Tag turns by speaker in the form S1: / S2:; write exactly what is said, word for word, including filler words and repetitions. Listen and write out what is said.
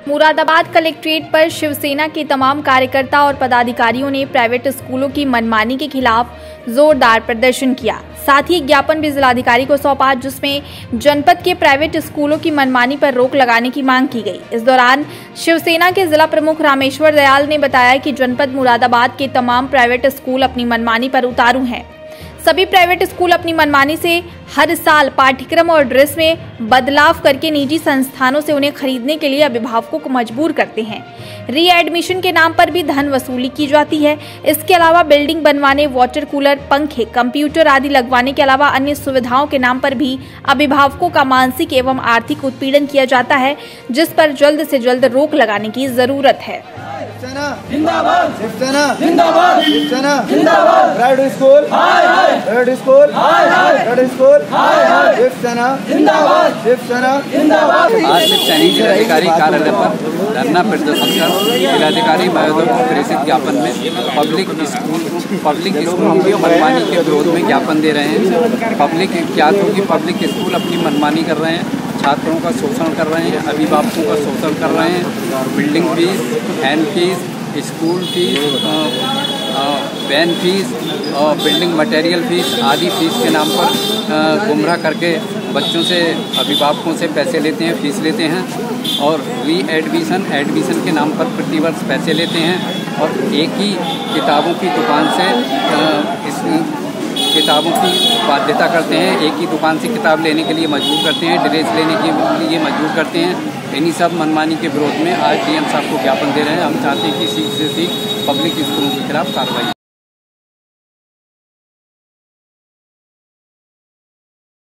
S1: Moradabad collectorate पर शिवसेना के तमाम कार्यकर्ता और पदाधिकारियों ने प्राइवेट स्कूलों की मनमानी के खिलाफ जोरदार प्रदर्शन किया। साथ ही ज्ञापन भी जिलाधिकारी को सौंपा, जिसमें जनपद के प्राइवेट स्कूलों की मनमानी पर रोक लगाने की मांग की गई। इस दौरान शिवसेना के जिला प्रमुख रामेश्वर दयाल ने बताया कि जनपद मुरादाबाद के तमाम प्राइवेट स्कूल अपनी मनमानी पर उतारू हैं। सभी प्राइवेट स्कूल अपनी मनमानी से हर साल पाठ्यक्रम और ड्रेस में बदलाव करके निजी संस्थानों से उन्हें खरीदने के लिए अभिभावकों को मजबूर करते हैं। री एडमिशन के नाम पर भी धन वसूली की जाती है। इसके अलावा बिल्डिंग बनवाने, वाटर कूलर, पंखे, कंप्यूटर आदि लगवाने के अलावा अन्य सुविधाओं के नाम पर भी अभिभावकों का मानसिक एवं आर्थिक उत्पीड़न किया जाता है, जिस पर जल्द से जल्द रोक लगाने की जरूरत है।
S2: जिंदाबाद, शिवसेना जिंदाबाद, शिवसेना जिंदाबाद, प्राइवेट स्कूल हाय हाय, प्राइवेट स्कूल हाय हाय, प्राइवेट स्कूल हाय हाय, शिवसेना जिंदाबाद, शिवसेना जिंदाबाद।
S3: आज शिवसैनिक जिलाधिकारी कार्यालय पर धरना प्रदर्शन कर जिलाधिकारी महोदय को प्रेषित ज्ञापन में पब्लिक स्कूल पब्लिक स्कूल की मनमानी के विरोध में ज्ञापन दे रहे हैं। पब्लिक क्या तो कि पब्लिक स्कूल अपनी मनमानी कर रहे हैं, छात्रों का शोषण कर रहे हैं, अभिभावकों का शोषण कर रहे हैं। Building fees, hand fees, school fees, van fees और बिल्डिंग मटेरियल फीस आदि फीस के नाम पर गुमराह करके बच्चों से, अभिभावकों से पैसे लेते हैं, फीस लेते हैं और री एडमिशन एडमिशन के नाम पर प्रतिवर्ष पैसे लेते हैं और एक ही किताबों की दुकान से इस किताबों की बाध्यता करते हैं। एक ही दुकान से किताब लेने के लिए मजबूर करते हैं, ड्रेस लेने के लिए मजबूर करते हैं। इन्हीं सब मनमानी के विरोध में आज डीएम साहब को ज्ञापन दे रहे हैं। हम चाहते हैं कि सीख से सीख पब्लिक स्कूलों के खिलाफ कार्रवाई